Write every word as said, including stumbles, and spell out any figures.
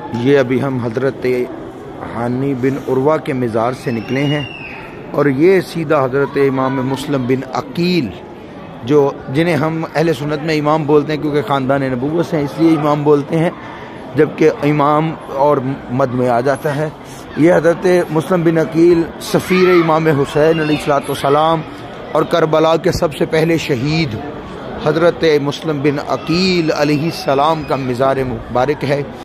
ये अभी हम हज़रत हानी बिन उर्वा के मज़ार से निकले हैं और ये सीधा हज़रत इमाम मुस्लिम बिन अकील, जो जिन्हें हम अहले सुन्नत में इमाम बोलते हैं क्योंकि ख़ानदान नबूवत से इसलिए इमाम बोलते हैं, जबकि इमाम और मद में आ जाता है। ये हज़रत मुस्लिम बिन अकील सफ़ीर इमाम हुसैन अलैहिस्सलाम और करबला के सबसे पहले शहीद हज़रत मुस्लिम बिन अकील अलैहिस्सलाम का मज़ार मुबारक है।